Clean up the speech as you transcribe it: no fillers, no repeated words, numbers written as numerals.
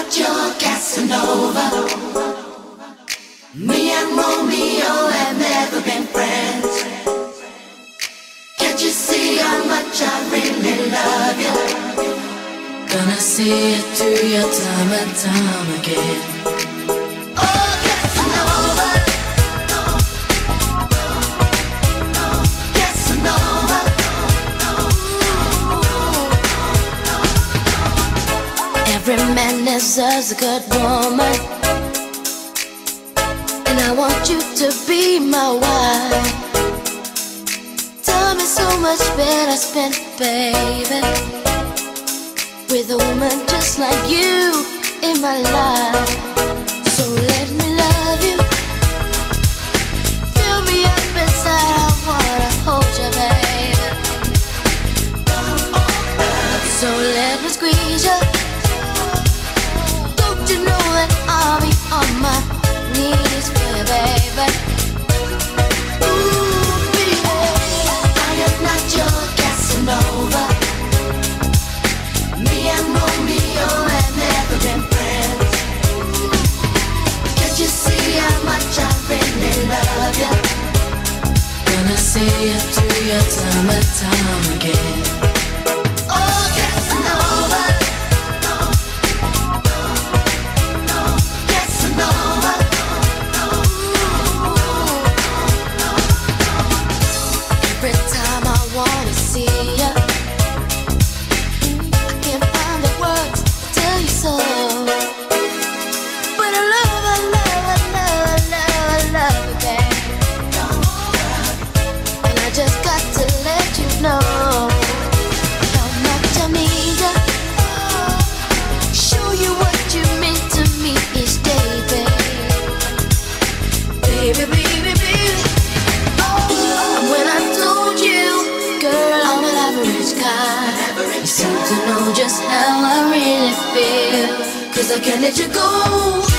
not your Casanova. Me and Romeo have never been friends. Can't you see how much I really love you? Gonna see it through your time and time again. Oh, Casanova. Casanova. Every man deserves a good woman, and I want you to be my wife. Time is so much better spent, baby, with a woman just like you in my life. So let me love you, fill me up inside, I wanna hold you, baby. So let me squeeze you. Don't you know that I'll be on my knees for you, baby? Ooh, baby, I am not your Casanova. Me and Romeo have never been friends. Can't you see how much I really love you? Gonna see it through your time and time again. Oh, Casanova. Casanova. Every time I wanna see you, I can't find the words to tell you so. But I love, I love, I love, I love, I love you, babe. And I just got to let you know how much I need you. Show you what you mean to me each day, babe. Baby, baby, baby. And when I told you, girl, I'm an average guy, you seem to know just how I really feel. 'Cause I can't let you go.